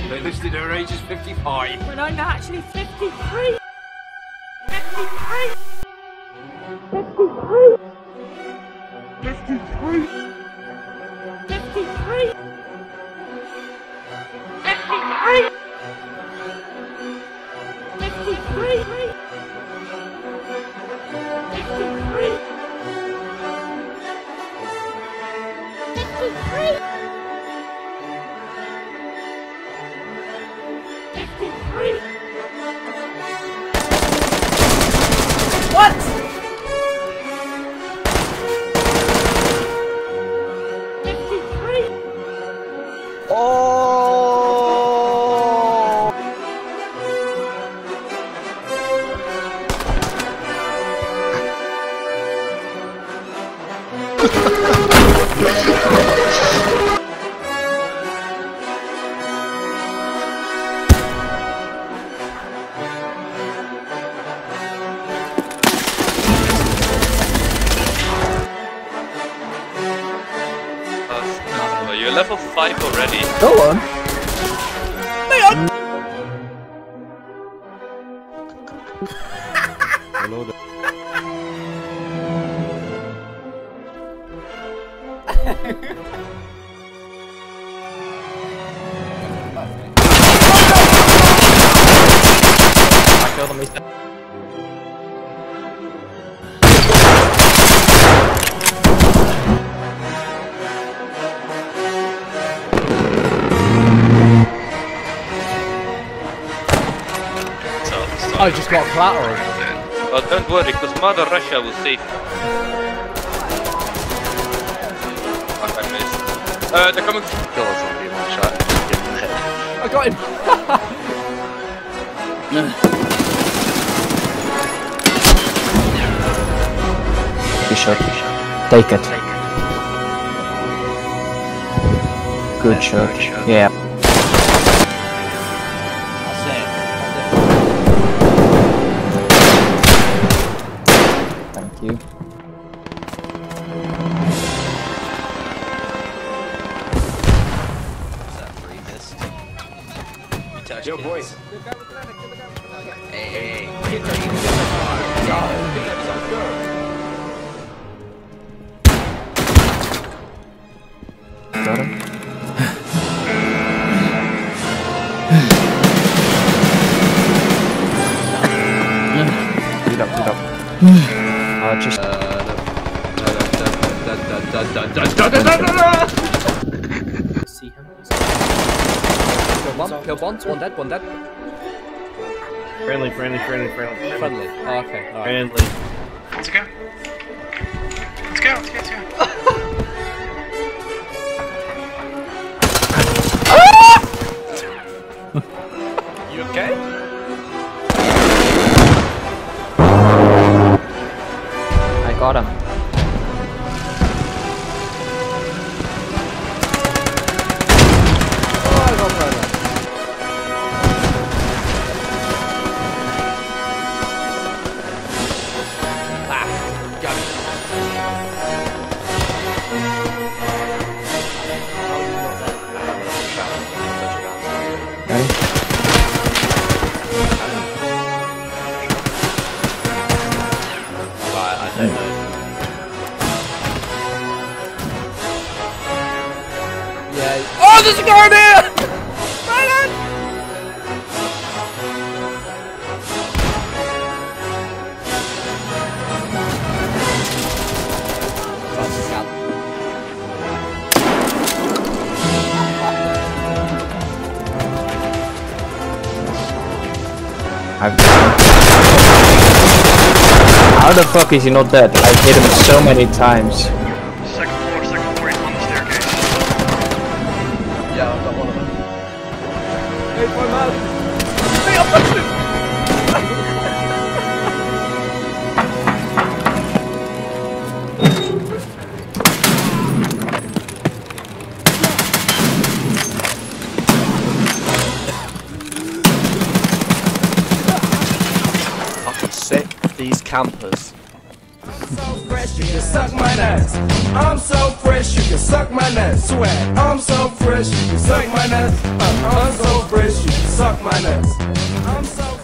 They listed her age as 55. When I'm actually 53. 53. 53. 53. 53. 53. 53. 53. What? Oh! You're level 5 already. Go on. Leon! Hello there. I killed him. I just got collateral. But don't worry, because Mother Russia will save you. Fuck, I missed. They're coming. Kill us on the one shot. Get in the head. I got him. Good shot. Take it. Good shot. Yeah. Thank you. Yo, boys. Hey. Got him. Beat up. Just. See him. Kill one dead, one dead. Friendly. Friendly. Oh, okay, alright. Friendly. Let's go. Let's go. You okay? I got him. Oh, I got Prona. Got it. Ready? Right, I don't know. Yeah. Oh, there's a guard here! Right on! That's a scalp. How the fuck is he not dead? I've hit him so many times. Second floor, he's on the staircase. Yeah, I've got one of them. Hey, my man! Hey, I'm punching him! Fucking sick, these campers. So fresh, you can suck my nuts. I'm so fresh, you can suck my nuts. Swag. I'm so fresh, you can suck my nuts. I'm so fresh. wish you could suck my nuts. I'm so